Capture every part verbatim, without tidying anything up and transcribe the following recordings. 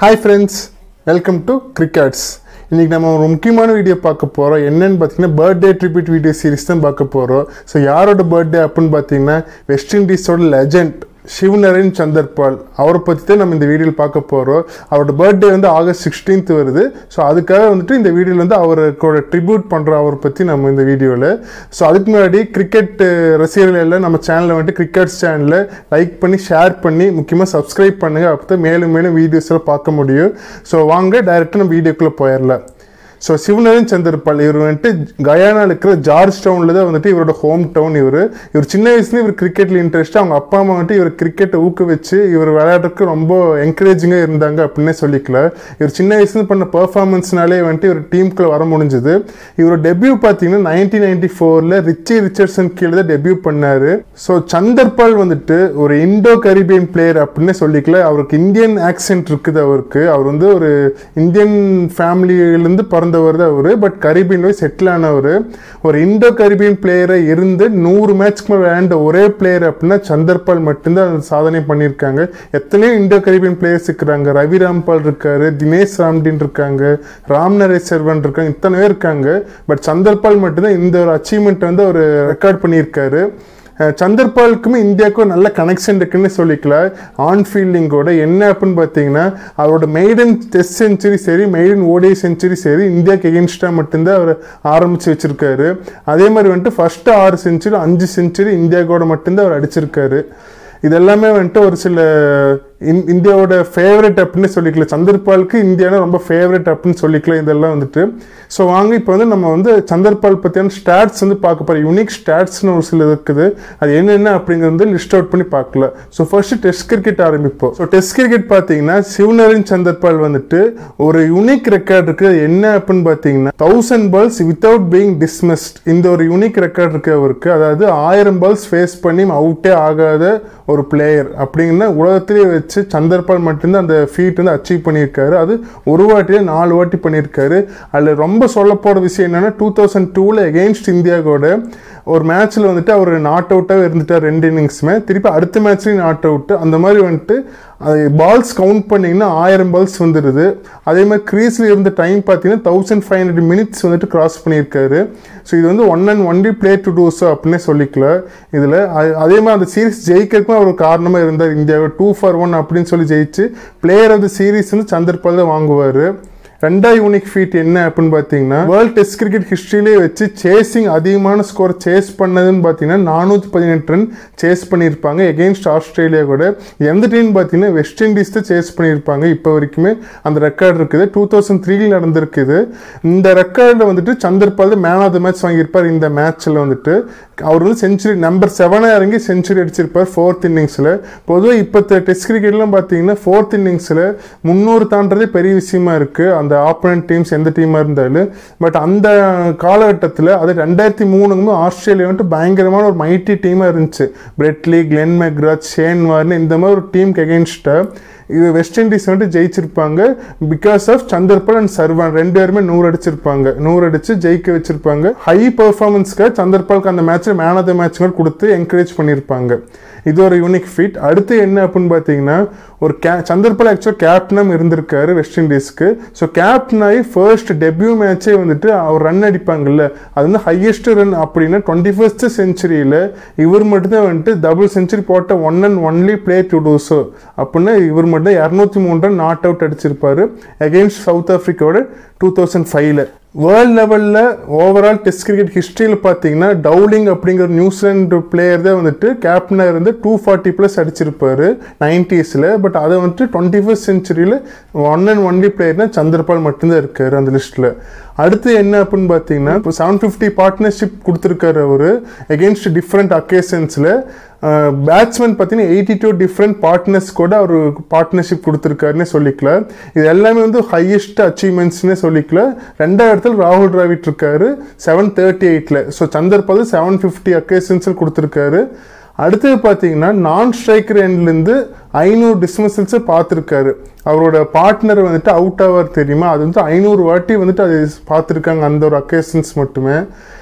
Hi friends, welcome to Cric Kartz. இன்னைக்கு நம்ம ஒரு முக்கியமான வீடியோ பார்க்க போறோம். என்னன்னு பார்த்தீங்கன்னா பர்த்டே ட்ரிபியூட் வீடியோ சீரிஸ் தான் பார்க்க போறோம். ஸோ யாரோட பர்த்டே அப்படின்னு பார்த்தீங்கன்னா வெஸ்ட் இண்டீஸோட லெஜெண்ட் Shivnarine Chanderpaul அவரை பற்றி தான் நம்ம இந்த வீடியோவில் பார்க்க போகிறோம். அவரோட பர்த்டே வந்து ஆகஸ்ட் சிக்ஸ்டீன்த் வருது. ஸோ அதுக்காக வந்துட்டு இந்த வீடியோவில் வந்து அவரோட ட்ரிபியூட் பண்ணுற அவரை பற்றி நம்ம இந்த வீடியோவில். ஸோ அதுக்கு முன்னாடி கிரிக்கெட் ரசிகர்கள் எல்லாம் நம்ம சேனலில் வந்துட்டு கிரிக் கார்ட்ஸ் சேனலில் லைக் பண்ணி ஷேர் பண்ணி முக்கியமாக சப்ஸ்கிரைப் பண்ணுங்கள். அப்போ தான் மேலும் மேலும் வீடியோஸ் எல்லாம் பார்க்க முடியும். ஸோ வாங்க டைரெக்டாக நம்ம வீடியோக்குள்ளே போயிடலாம். ஸோ Shivnarine Chanderpaul இவர் வந்துட்டு கயானாவில் இருக்கிற ஜார்ஜ் டவுனில் தான் வந்துட்டு இவரோட ஹோம் டவுன். இவர் இவர் சின்ன வயசுலேயே இவர் கிரிக்கெட்டில் இன்ட்ரெஸ்ட். அவங்க அப்பா அம்மா வந்துட்டு இவர் கிரிக்கெட்டை ஊக்குவிச்சு இவர் விளையாடுறதுக்கு ரொம்ப என்கரேஜிங்காக இருந்தாங்க அப்படின்னே சொல்லிக்கல. இவர் சின்ன வயசுல பண்ண பெர்ஃபார்மன்ஸ்னாலே வந்துட்டு இவர் டீமுக்குள்ள வர முடிஞ்சது. இவரோட டெபியூ பார்த்தீங்கன்னா நைன்டீன் நைன்டி ஃபோரில் ரிச்சி ரிச்சர்ட்சன் கீழே தான் டெபியூ பண்ணார். ஸோ Chanderpaul வந்துட்டு ஒரு இண்டோ கரீபியன் பிளேயர் அப்படின்னே சொல்லிக்கல. அவருக்கு இந்தியன் ஆக்சென்ட் இருக்குது. அவருக்கு அவர் வந்து ஒரு இந்தியன் ஃபேமிலியிலேருந்து பிறந்த அவரு பட் கரீபியன் போய் செட்டில் ஆனவர். ஒரு இண்டோ கரீபியன் பிளேயரை இருந்து நூறு மேட்ச்க்கு விளையாண்ட ஒரே பிளேயர் அப்படின்னா Chanderpaul மட்டும்தான் சாதனை பண்ணியிருக்காங்க. எத்தனையோ இண்டோ கரீபியன் பிளேயர்ஸ் இருக்கிறாங்க. ரவி ராம்பால் இருக்காரு, தினேஷ் ராம்டின் இருக்காங்க, ராம் நரேஸ்வரன் இருக்காங்க, இத்தனை பேர் இருக்காங்க. பட் Chanderpaul மட்டும்தான் இந்த ஒரு அச்சீவ்மெண்ட் வந்து ஒரு ரெக்கார்ட் பண்ணியிருக்காரு. Chanderpaulக்குமே இந்தியாவுக்கும் நல்ல கனெக்ஷன் இருக்குன்னு சொல்லிக்கலாம். ஆன் ஃபீல்டிங்கோட என்ன அப்படின்னு பார்த்தீங்கன்னா அவரோட மெய்டன் டெஸ்ட் செஞ்சுரி சரி, மெய்டன் ஓடிஐ செஞ்சுரி சரி இந்தியாவுக்கு எகென்ஸ்டாக மட்டும்தான் அவர் ஆரம்பித்து வச்சுருக்காரு. அதே மாதிரி வந்துட்டு ஃபஸ்ட்டு ஆறு செஞ்சுரி அஞ்சு செஞ்சுரி இந்தியாவோட மட்டும்தான் அவர் அடிச்சிருக்காரு. இதெல்லாமே வந்துட்டு ஒரு சில இந்தியாவோட ஃபேவரட் அப்படின்னு சொல்லிக்கல. Chanderpaulக்கு இந்தியானா ரொம்ப ஃபேவரட் அப்படின்னு சொல்லிக்கலாம் இதெல்லாம் வந்துட்டு. ஸோ வாங்க இப்போ வந்து நம்ம வந்து Chanderpaul பற்றியான ஸ்டாட்ஸ் வந்து பார்க்க போகிறோம். யூனிக் ஸ்டாட்ஸ்னு ஒரு சில இருக்குது. அது என்னென்ன அப்படிங்கிறது லிஸ்ட் அவுட் பண்ணி பார்க்கலாம். ஸோ ஃபர்ஸ்ட் டெஸ்ட் கிரிக்கெட் ஆரம்பிப்போம். ஸோ டெஸ்ட் கிரிக்கெட் பார்த்தீங்கன்னா Shivnarine Chanderpaul வந்துட்டு ஒரு யூனிக் ரெக்கார்ட் இருக்குது. என்ன அப்படின்னு பார்த்தீங்கன்னா thousand balls without being dismissed. இந்த ஒரு யூனிக் ரெக்கார்ட் இருக்கு அவருக்கு. அதாவது ஆயிரம் பால்ஸ் ஃபேஸ் பண்ணி அவுட்டே ஆகாத ஒரு பிளேயர் அப்படிங்கன்னா உலகத்திலேயே வச்சு Chanderpaul மட்டும்தான் அந்த ஃபீட் வந்து அச்சீவ் பண்ணியிருக்காரு. அது ஒரு வாட்டியே நாலு வாட்டி பண்ணியிருக்காரு. அதில் ரொம்ப சொல்ல போகிற விஷயம் என்னன்னா டூ தௌசண்ட் டூவில் எகெயின்ஸ்ட் இந்தியாவோட ஒரு மேட்ச்சில் வந்துட்டு அவர் நாட் அவுட்டாக இருந்துட்டார் ரெண்டு இன்னிங்ஸுமே. திருப்பி அடுத்த மேட்ச்லேயும் நாட் அவுட்டு. அந்த மாதிரி வந்துட்டு அது பால்ஸ் கவுண்ட் பண்ணிங்கன்னா ஆயிரம் பால்ஸ் வந்துடுது. அதே மாதிரி க்ரீஸில் இருந்த டைம் பார்த்தீங்கன்னா தௌசண்ட் ஃபைவ் ஹண்ட்ரட் மினிட்ஸ் வந்துட்டு கிராஸ் பண்ணியிருக்காரு. ஸோ இது வந்து one and only player to do so அப்படின்னே சொல்லிக்கல. இதில் அதே மாதிரி அந்த சீரீஸ் ஜெயிக்கிறதுக்கும் அவர் காரணமாக இருந்தார். இந்தியாவை டூ ஃபார் ஒன் அப்படின்னு சொல்லி ஜெயிச்சு பிளேயர் ஆஃப் த சீரீஸ் வந்து Chanderpaul தான் வாங்குவார். ரெண்டாவது யூனிக் ஃபீட் என்ன அப்படின்னு பார்த்தீங்கன்னா வேர்ல்ட் டெஸ்ட் கிரிக்கெட் ஹிஸ்ட்ரியிலே வச்சு சேசிங் அதிகமான ஸ்கோர் சேஸ் பண்ணதுன்னு பார்த்தீங்கன்னா நானூற்றி பதினெட்டு ரன் சேஸ் பண்ணியிருப்பாங்க எகெயின்ஸ்ட் ஆஸ்திரேலியா கூட. எந்த டீம் பார்த்தீங்கன்னா வெஸ்ட் இண்டீஸ் தான் சேஸ் பண்ணியிருப்பாங்க. இப்போ வரைக்குமே அந்த ரெக்கார்டு இருக்குது. டூ தௌசண்ட் த்ரீல நடந்திருக்குது. இந்த ரெக்கார்டில் வந்துட்டு Chanderpaul man of the match வாங்கியிருப்பார். இந்த மேட்ச்சில் வந்துட்டு அவர் வந்து செஞ்சுரி நம்பர் செவனாக இறங்கி செஞ்சுரி அடிச்சிருப்பார் ஃபோர்த் இன்னிங்ஸில். பொதுவாக இப்போ டெஸ்ட் கிரிக்கெட்லாம் பார்த்தீங்கன்னா ஃபோர்த் இன்னிங்ஸில் முந்நூறு தாண்டதே பெரிய விஷயமா இருக்குது அந்த ஆப்போனன்ட் டீம்ஸ் எந்த டீமாக இருந்தாலும். பட் அந்த காலகட்டத்தில் அது ரெண்டாயிரத்தி மூணுங்கும்போது ஆஸ்திரேலியா வந்துட்டு பயங்கரமான ஒரு மைட்டி டீமாக இருந்துச்சு. Brett Lee, Glenn McGrath, Shane Warner இந்த மாதிரி ஒரு டீமுக்கு எகெயின்ஸ்டாக இது வெஸ்ட் இண்டீஸ் வந்துட்டு ஜெயிச்சிருப்பாங்க. Because of Chanderpaul and Sarwan ரெண்டு பேருமே நூறு அடிச்சிருப்பாங்க. நூறு அடிச்சு ஜெயிக்க வச்சிருப்பாங்க. ஹை பெர்ஃபார்மன்ஸ்க்காக Chanderpaulக்கு அந்த மேட்ச்சில் மேன் ஆஃப் த மேட்ச் கூட கொடுத்து என்கரேஜ் பண்ணியிருப்பாங்க. இது ஒரு யூனிக் ஃபீட். அடுத்து என்ன அப்படின்னு பார்த்தீங்கன்னா ஒரு கே Chanderpaul ஆக்சுவலாக கேப்டனாக இருந்திருக்காரு வெஸ்ட் இண்டீஸ்க்கு. ஸோ கேப்டன் ஆகி ஃபர்ஸ்ட் டெபியூ மேட்சே வந்துட்டு அவர் ரன் அடிப்பாங்கல்ல அது வந்து ஹையஸ்ட் ரன் அப்படின்னா டுவெண்ட்டி ஃபர்ஸ்ட் செஞ்சுரியில் இவர் மட்டும்தான் வந்துட்டு டபுள் செஞ்சுரி போட்ட one and only player to do so அப்படின்னா இவர் மட்டும் இரநூத்தி மூணு ரன் நாட் அவுட் அடிச்சிருப்பாரு எகெயின்ஸ்ட் சவுத் ஆஃப்ரிக்காவோட டூ தௌசண்ட் ஃபைவ்ல. வேர்ல்ட் லெவலில் ஓவரால் டெஸ்ட் கிரிக்கெட் ஹிஸ்ட்ரியில் பார்த்தீங்கன்னா டவுலிங் அப்படிங்கிற நியூசிலாந்து பிளேயர் தான் வந்துட்டு கேப்டனாக இருந்து டூ ஃபார்ட்டி ப்ளஸ் அடிச்சிருப்பாரு நைன்டிஸில். பட் அதை வந்துட்டு டுவெண்ட்டி ஃபர்ஸ்ட் செஞ்சுரியில் ஒன் அண்ட் ஒன்லி பிளேயர்னா Chanderpaul மட்டும்தான் இருக்காரு அந்த லிஸ்ட்டில். அடுத்து என்ன அப்படின்னு பார்த்தீங்கன்னா இப்போ செவன் ஃபிஃப்டி பார்ட்னர்ஷிப் கொடுத்துருக்காரு அவர் எகெயின்ஸ்ட் டிஃப்ரெண்ட் அக்கேஷன்ஸில். பேட்ஸ்மேன் பார்த்தீங்கன்னா எயிட்டி டூ டிஃப்ரெண்ட் பார்ட்னர்ஸ் கூட அவர் பார்ட்னர்ஷிப் கொடுத்துருக்காருன்னே சொல்லிக்கலாம். இது எல்லாமே வந்து ஹையஸ்ட் அச்சீவ்மெண்ட்ஸ்னே சொல்லிக்கலாம். ரெண்டாவது இடத்துல ராகுல் டிராவிட் இருக்காரு செவன் தேர்ட்டி எயிட்டில். ஸோ Chanderpaul செவன் ஃபிஃப்டி அக்கேஷன்ஸில் கொடுத்துருக்காரு. அடுத்தது பார்த்தீங்கன்னா நான் ஸ்ட்ரைக்கர் எண்ட்லேருந்து ஐநூறு டிஸ்மிசல்ஸை பார்த்துருக்காரு. அவரோட பார்ட்னர் வந்துட்டு அவுட் ஆவார் தெரியுமா, அது வந்து ஐநூறு வாட்டி வந்துட்டு அது பார்த்துருக்காங்க அந்த ஒரு அக்கேஷன்ஸ் மட்டுமே.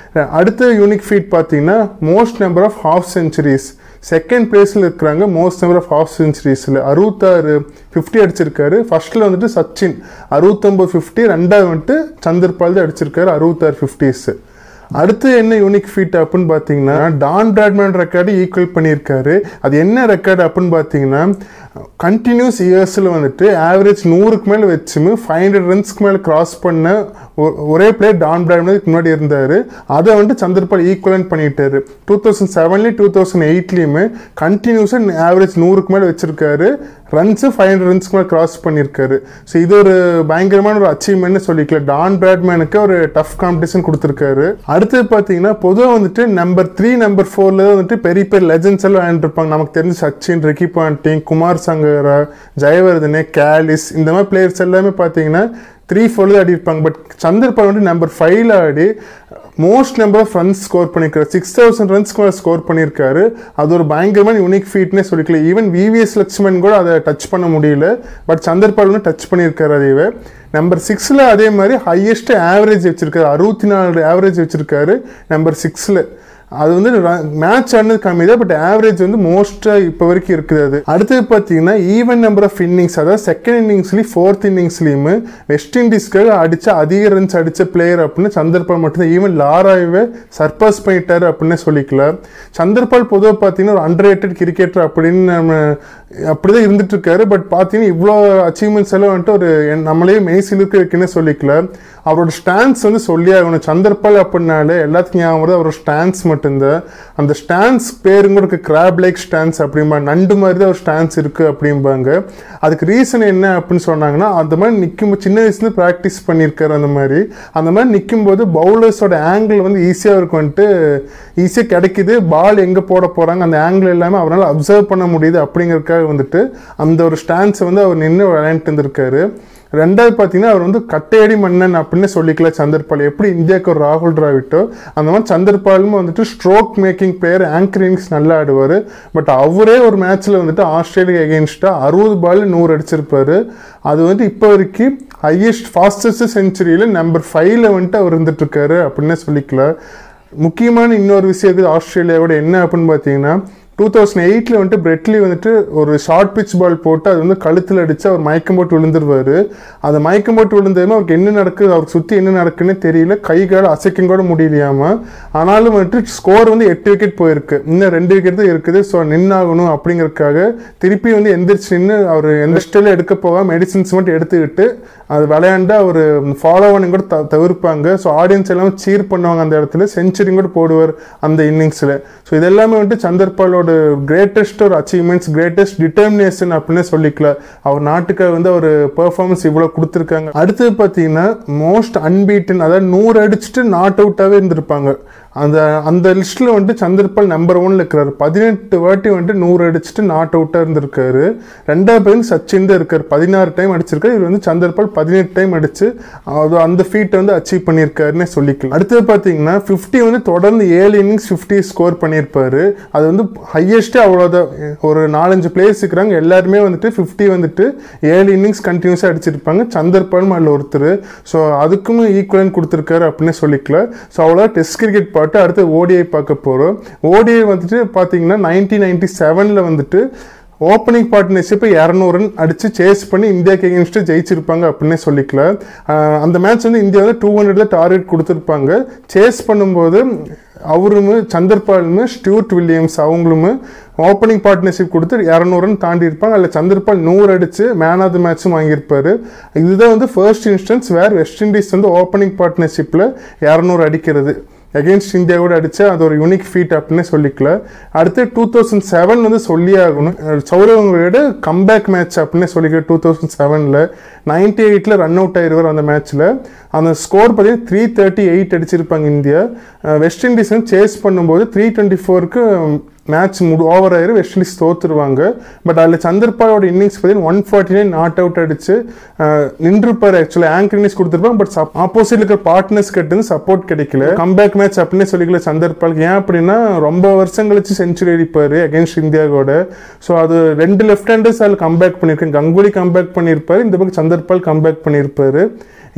அடுத்த யூனிக் ஃபீட் பார்த்தீங்கன்னா most number of half centuries. Second place இருக்கிறாங்க மோஸ்ட் நம்பர் ஆஃப் ஹாஃப் செஞ்சுரிஸில் அறுபத்தாறு ஃபிஃப்டி அடிச்சிருக்காரு. ஃபர்ஸ்ட்டில் வந்துட்டு சச்சின் அறுபத்தொம்பது ஃபிஃப்டி, ரெண்டாவது வந்துட்டு சந்தர்பால் தான் அடிச்சிருக்காரு அறுபத்தாறு ஃபிஃப்டிஸ். அடுத்து என்ன யூனிக் ஃபீட் அப்படின்னு பார்த்தீங்கன்னா டான் பிராட்மேன் ரெக்கார்டு ஈக்குவல் பண்ணியிருக்காரு. அது என்ன ரெக்கார்டு அப்படின்னு பார்த்தீங்கன்னா கண்டினியூஸ் இயர்ஸில் வந்துட்டு ஆவரேஜ் நூறுக்கு மேலே வச்சுமே ஃபைவ் ஹண்ட்ரட் ரன்ஸ்க்கு மேலே கிராஸ் பண்ண ஒரே பிளேயர் டான் பிராட்மேனுக்கு முன்னாடி இருந்தார். அதை வந்துட்டு சந்தர்பால் ஈக்குவலன் பண்ணிட்டாரு. டூ தௌசண்ட் செவன்லேயும் டூ தௌசண்ட் எயிட்லேயுமே கண்டினியூஸாக ஆவரேஜ் நூறுக்கு மேலே வச்சிருக்காரு. ரன்ஸு ஃபைவ் ஹண்ட்ரட் ரன்ஸ்க்கு மேலே கிராஸ் பண்ணியிருக்காரு. ஸோ இது ஒரு பயங்கரமான ஒரு அச்சீவ்மெண்ட்னு சொல்லிக்கல. டான் பிராட்மேனுக்கு ஒரு டஃப் காம்படிஷன் கொடுத்துருக்காரு. அடுத்து பார்த்தீங்கன்னா பொதுவாக வந்துட்டு நம்பர் த்ரீ நம்பர் ஃபோரில் வந்துட்டு பெரிய பெரிய லெஜண்ட்ஸ் எல்லாம் விளையாண்டுருப்பாங்க. நமக்கு தெரிஞ்ச Sachin, Ricky Ponting, Kumar Sangakkara, Jayawardene, Kallis இந்த மாதிரி பிளேயர்ஸ் எல்லாமே பார்த்தீங்கன்னா த்ரீ ஃபோரில் ஆடி இருப்பாங்க. பட் சந்தர்பால் வந்து நம்பர் ஃபைவ்ல ஆடி most number of runs score பண்ணியிருக்காரு. சிக்ஸ் தௌசண்ட் ரன்ஸ்க்கு மேலே ஸ்கோர் பண்ணியிருக்காரு. அது ஒரு பயங்கரமான யூனிக் ஃபீட்னே சொல்லிக்கல. ஈவன் விவிஎஸ் லட்சுமன் கூட அதை டச் பண்ண முடியல. பட் சந்தர்பால் வந்து டச் பண்ணியிருக்காரு. அதையவே நம்பர் சிக்ஸில் அதே மாதிரி ஹையஸ்ட் ஆவரேஜ் வச்சிருக்காரு. அறுபத்தி நாலு ஆவரேஜ் வச்சிருக்காரு நம்பர் சிக்ஸில். அது வந்து மேட்ச் ஆனது கம்மி தான், பட் ஆவரேஜ் வந்து மோஸ்ட்டாக இப்போ வரைக்கும் இருக்குது. அது அடுத்தது பார்த்தீங்கன்னா ஈவன் நம்பர் ஆஃப் இன்னிங்ஸ், அதாவது செகண்ட் இன்னிங்ஸ்லேயும் ஃபோர்த் இன்னிங்ஸ்லேயுமே வெஸ்ட் இண்டீஸ்க்காக அடித்த அதிக ரன்ஸ் அடித்த பிளேயர் அப்படின்னு சந்தர்பால் மட்டும்தான். ஈவன் லாராவே சர்பாஸ் பண்ணிட்டாரு அப்படின்னு சொல்லிக்கலாம். சந்தர்பால் பொதுவாக பார்த்தீங்கன்னா ஒரு அண்டர் ரேட்டட் கிரிக்கெட்டர் அப்படின்னு நம்ம அப்படிதான் இருந்துட்டு இருக்காரு. பட் பார்த்தீங்கன்னா இவ்வளோ அச்சீவ்மெண்ட்ஸ் எல்லாம் வந்துட்டு ஒரு நம்மளே மெய்சிலுக்கு இருக்குன்னு சொல்லிக்கலாம். அவரோட ஸ்டான்ஸ் வந்து சொல்லி ஆகணும். சந்தர்பால் அப்படின்னாலே எல்லாத்துக்கும் ஞாபகம் வருது அவரோட ஸ்டான்ஸ் மட்டும்தான். அந்த ஸ்டான்ஸ் பேருங்க கூட இருக்கு, கிராப் லைக் ஸ்டான்ஸ் அப்படிம்பாங்க. நண்டு மாதிரி தான் ஒரு ஸ்டான்ஸ் இருக்கு அப்படிம்பாங்க. அதுக்கு ரீசன் என்ன அப்படின்னு சொன்னாங்கன்னா அந்த மாதிரி நிற்கும் சின்ன வயசுல ப்ராக்டிஸ் பண்ணியிருக்காரு. அந்த மாதிரி அந்த மாதிரி நிற்கும் போது பவுலர்ஸோட ஆங்கிள் வந்து ஈஸியாக இருக்கும், வந்துட்டு ஈஸியாக கிடைக்குது. பால் எங்கே போட போகிறாங்க அந்த ஆங்கிள் எல்லாமே அவரால் அப்சர்வ் பண்ண முடியுது. அப்படிங்கிறதுக்காக வந்துட்டு அந்த ஒரு ஸ்டான்ஸை வந்து அவர் நின்று விளையாண்டுட்டு இருந்திருக்காரு. ரெண்டாவது பார்த்தீங்கன்னா அவர் வந்து கட்டையடி மன்னன் அப்படின்னு சொல்லிக்கல சந்தர்பால். எப்படி இந்தியாவுக்கு ஒரு ராகுல் டிராவிட்டோ அந்த மாதிரி சந்தர்பாலும் வந்துட்டு stroke making player, anchor innings நல்லா ஆடுவார். பட் அவரே ஒரு மேட்ச்சில் வந்துட்டு ஆஸ்திரேலியா எகெயின்ஸ்டாக அறுபது பால் நூறு அடிச்சிருப்பாரு. அது வந்து இப்போ வரைக்கும் ஹையஸ்ட் ஃபாஸ்டஸ்ட் செஞ்சுரியில் நம்பர் ஃபைவ்ல வந்துட்டு அவர் இருந்துட்டு இருக்காரு அப்படின்னு சொல்லிக்கலாம். முக்கியமான இன்னொரு விஷயத்துக்கு ஆஸ்திரேலியாவோட என்ன அப்படின்னு பார்த்தீங்கன்னா டூ தௌசண்ட் எயிட்ல வந்துட்டு பிரெட்லி வந்துட்டு ஒரு ஷார்ட் பிச் பால் போட்டு அது வந்து கழுத்தில் அடிச்சு அவர் மயக்கம் போட்டு விழுந்துருவாரு. அந்த மயக்கம் போட்டு விழுந்ததுமே அவருக்கு என்ன நடக்குது, அவருக்கு சுற்றி என்ன நடக்குன்னு தெரியல. கை கால் அசைக்கும் கூட முடியலையாமா. ஆனாலும் வந்துட்டு ஸ்கோர் வந்து எட்டு விக்கெட் போயிருக்கு. இன்னும் ரெண்டு விக்கெட் தான் இருக்குது. ஸோ நின்னாகணும் அப்படிங்கிறதுக்காக திருப்பி வந்து எந்திரிச்சு நின்று அவர் எந்த ஸ்டைலில் எடுக்க போக மெடிசின்ஸ் மட்டும் எடுத்துக்கிட்டு அது விளையாண்டு அவர் ஃபாலோ பண்ணி கூட த தவிர்ப்பாங்க. ஸோ ஆடியன்ஸ் எல்லாம் சீர் பண்ணுவாங்க. அந்த இடத்துல செஞ்சுரி கூட போடுவார் அந்த இன்னிங்ஸில். ஸோ இதெல்லாமே வந்துட்டு சந்தர்பாலோட கிரேட்டஸ்ட் ஒரு அச்சீவ்மெண்ட்ஸ், கிரேட்டஸ்ட் டிட்டர்மினேஷன் அப்படின்னு சொல்லிக்கலாம். அவர் நாட்டுக்காக வந்து ஒரு பெர்ஃபார்மன்ஸ் இவ்வளோ கொடுத்துருக்காங்க. அடுத்தது பார்த்தீங்கன்னா மோஸ்ட் அன்பீட்டன், அதாவது நூறு அடிச்சுட்டு நாட் அவுட்டாகவே இருந்திருப்பாங்க. அந்த அந்த லிஸ்ட்டில் வந்துட்டு சந்தர்பால் நம்பர் ஒன்ல இருக்கிறாரு. பதினெட்டு வாட்டி வந்துட்டு நூறு அடிச்சுட்டு நாட் அவுட்டாக இருந்திருக்காரு. ரெண்டாவது பேரும் சச்சின் தான் இருக்கார், பதினாறு டைம் அடிச்சிருக்காரு. இவர் வந்து சந்தர்பால் பதினெட்டு டைம் அடிச்சு அது அந்த ஃபீட்டை வந்து அச்சீவ் பண்ணியிருக்காருன்னு சொல்லிக்கலாம். அடுத்தது பார்த்தீங்கன்னா ஃபிஃப்டி வந்து தொடர்ந்து ஏழு இன்னிங்ஸ் ஃபிஃப்டி ஸ்கோர் பண்ணியிருப்பாரு. அது வந்து ஹையஸ்ட்டு அவ்வளோதான். ஒரு நாலஞ்சு பிளேயர்ஸ் இருக்கிறாங்க, எல்லாருமே வந்துட்டு ஃபிஃப்டி வந்துட்டு ஏழு இன்னிங்ஸ் கண்டினியூஸாக அடிச்சிருப்பாங்க. சந்தர்பாலும் அதில் ஒருத்தர். ஸோ அதுக்கும் ஈக்குவலன் கொடுத்துருக்காரு அப்படின்னு சொல்லிக்கலாம். ஸோ அவ்வளோ டெஸ்ட் கிரிக்கெட் பாட்டு. அடுத்து ஓடிஐ பார்க்க போகிறோம். ஓடிஐ வந்துட்டு பார்த்தீங்கன்னா நைன்டீன் நைன்டி செவனில் வந்துட்டு ஓப்பனிங் பார்ட்னர்ஷிப்பை இரநூறு ரன் அடித்து சேஸ் பண்ணி இந்தியாவுக்கு எகெயின்ஸ்ட்டு ஜெயிச்சிருப்பாங்க அப்படின்னே சொல்லிக்கலாம். அந்த மேட்ச் வந்து இந்தியா வந்து டூ ஹண்ட்ரட் தான் டார்கெட் கொடுத்துருப்பாங்க. சேஸ் பண்ணும்போது அவருமே சந்தர்பாலுமே ஸ்டூர்ட் வில்லியம்ஸ் அவங்களுமே ஓப்பனிங் பார்ட்னர்ஷிப் கொடுத்து இரநூறு ரன் தாண்டி இருப்பாங்க. அதில் சந்தர்பால் நூறு அடித்து மேன் ஆஃப் த மேட்சும் வாங்கியிருப்பார். இதுதான் வந்து first instance where West Indies வந்து ஓப்பனிங் பார்ட்னர்ஷிப்பில் இரநூறு அடிக்கிறது. அகெயின்ஸ்ட் இந்தியாவோட அடிச்சு அது ஒரு யூனிக் ஃபீட் அப்படின்னு சொல்லிக்கல. அடுத்து டூ தௌசண்ட் செவன் வந்து சொல்லி ஆகணும். சௌரவங்களோட கம்பேக் மேட்ச் அப்படின்னு சொல்லிக்கல. டூ தௌசண்ட் செவனில் நைன்டி எயிட்ல ரன் அவுட் ஆயிடுவார். அந்த மேட்ச்சில் அந்த ஸ்கோர் பார்த்தீங்கன்னா த்ரீ தேர்ட்டி எயிட் அடிச்சிருப்பாங்க இந்தியா. வெஸ்ட் இண்டீஸ் வந்து சேஸ் பண்ணும்போது த்ரீ டுவெண்ட்டி ஃபோருக்கு மேட்ச் முடி ஓவர் ஆயிரும், வெஸ்ட் இண்டீஸ் தோத்துருவாங்க. பட் அதில் சந்தர்பாலோட இன்னிங்ஸ் பார்த்தீங்கன்னா one forty nine not out அடிச்சு நின்றுப்பார். ஆக்சுவலாக ஆங்கர் இன்னிங்ஸ் கொடுத்துருப்பாங்க. பட் ஆப்போசிட்ல இருக்கிற பார்ட்னர்ஸ் கிட்ட இருந்து சப்போர்ட் கிடைக்கல. கம்பேக் மேட்ச் அப்படின்னு சொல்லிக்கல சந்தர்பாலுக்கு. ஏன் அப்படின்னா ரொம்ப வருஷம் கழிச்சு செஞ்சுரி அடிப்பார் அகேன்ஸ்ட் இந்தியாவோட. ஸோ அது ரெண்டு லெஃப்ட் ஹேண்டர்ஸ் அதில் கம்பேக் பண்ணியிருக்காங்க. கங்குலி கம்பேக் பண்ணியிருப்பாரு, இந்த பக்கம் சந்தர்பால் கம்பேக் பண்ணியிருப்பாரு.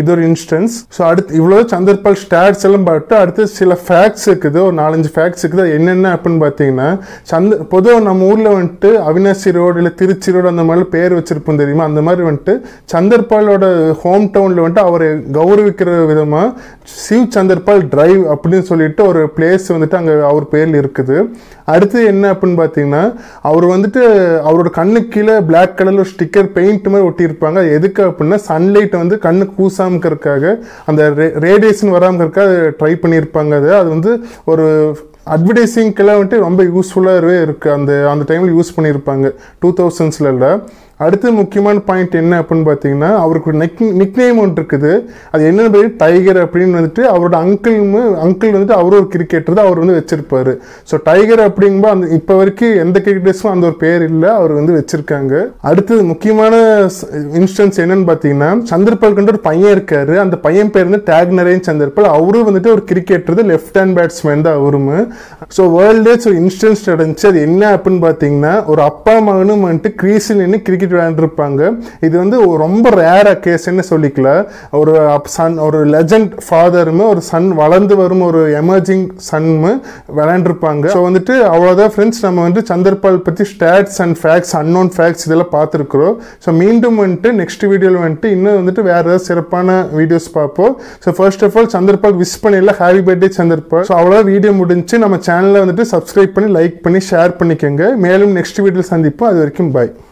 இது ஒரு இன்ஸ்டன்ஸ். ஸோ அடுத்து இவ்வளோ சந்தர்பால் ஸ்டாட்ஸ் எல்லாம் பார்த்து அடுத்து சில ஃபேக்ட்ஸ் இருக்குது, ஒரு நாலஞ்சு ஃபேக்ட்ஸ் இருக்குது. அது என்னென்ன அப்படின்னு பார்த்தீங்கன்னா, சந்த பொதுவாக நம்ம ஊரில் வந்துட்டு அவினாசி ரோடு இல்லை திருச்சி ரோடு அந்த மாதிரி பேர் வச்சிருப்போம் தெரியுமா, அந்த மாதிரி வந்துட்டு சந்தர்பாலோட ஹோம் டவுனில் வந்துட்டு அவரை கௌரவிக்கிற விதமாக சிவ் சந்தர்பால் டிரைவ் அப்படின்னு சொல்லிட்டு ஒரு பிளேஸ் வந்துட்டு அங்கே அவர் பேரில் இருக்குது. அடுத்து என்ன அப்படின்னு பார்த்தீங்கன்னா, அவர் வந்துட்டு அவரோட கண்ணுக்கு கீழே பிளாக் கலரில் ஒரு ஸ்டிக்கர் பெயிண்ட் மாதிரி ஒட்டியிருப்பாங்க. அது எதுக்கு அப்படின்னா சன்லைட் வந்து கண்ணு கூசாமக்கிறதுக்காக, அந்த ரேடியேஷன் வராமக்கிறதுக்காக ட்ரை பண்ணியிருப்பாங்க. அது அது வந்து ஒரு அட்வர்டைஸிங்கெல்லாம் வந்துட்டு ரொம்ப யூஸ்ஃபுல்லாகவே இருக்குது. அந்த அந்த டைமில் யூஸ் பண்ணியிருப்பாங்க டூ தௌசண்ட்ஸ்ல. அடுத்து முக்கியமான பாயிண்ட் என்ன அப்படின்னு பார்த்தீங்கன்னா, அவருக்கு நெக் நிக்நேம் ஒன்று இருக்குது. அது என்னன்னு டைகர் அப்படின்னு வந்துட்டு அவரோட அங்கிள் அங்கிள் வந்துட்டு அவரும் ஒரு கிரிக்கெட்டர் தான், அவர் வந்து வச்சிருப்பாரு. ஸோ டைகர் அப்படிங்கும்போது அந்த இப்போ வரைக்கும் எந்த கிரிக்கெட்டர்ஸும் அந்த ஒரு பேர் இல்லை, அவர் வந்து வச்சிருக்காங்க. அடுத்தது முக்கியமான இன்ஸ்டன்ஸ் என்னன்னு பார்த்தீங்கன்னா, சந்தர்பால்கிட்ட ஒரு பையன் இருக்காரு. அந்த பையன் பேர் வந்து ஷிவ்னரேன் சந்தர்பால். அவரும் வந்துட்டு ஒரு கிரிக்கெட்டர், லெஃப்ட் ஹேண்ட் பேட்ஸ்மேன் தான் அவரும். ஸோ வேர்ல்டே ஸோ இன்ஸ்டன்ஸ் நடந்துச்சு. அது என்ன அப்படின்னு பார்த்தீங்கன்னா, ஒரு அப்பா மகனும் வந்துட்டு கிரீஸில் நின்று கிரிக்கெட் விளையாண்டுருப்பாங்க. இது வந்து ரொம்ப ரேரா கேஸ்ன்னு சொல்லிக்கல. ஒரு சன், ஒரு லெஜண்ட் ஃபாதரும் ஒரு சன், வளர்ந்து வரும் ஒரு எமர்ஜிங் சன்னும் விளையாண்டுருப்பாங்க. ஸோ வந்துட்டு அவ்வளோதான் ஃப்ரெண்ட்ஸ், நம்ம வந்து சந்தர்பால் பற்றி stats and facts, unknown facts இதெல்லாம் பார்த்துருக்குறோம். ஸோ மீண்டும் வந்துட்டு நெக்ஸ்ட் வீடியோவில் வந்துட்டு இன்னும் வந்துட்டு வேறு ஏதாவது சிறப்பான வீடியோஸ் பார்ப்போம். So first of all Chanderpaul wish பண்ணிடலாம், ஹாப்பி பர்த்டே சந்தர்பால். ஸோ அவ்வளோ வீடியோ முடிஞ்சு. நம்ம சேனலை வந்துட்டு சப்ஸ்கிரைப் பண்ணி லைக் பண்ணி ஷேர் பண்ணிக்கோங்க. மேலும் நெக்ஸ்ட் வீடியோ சந்திப்போம். அது வரைக்கும் பாய்.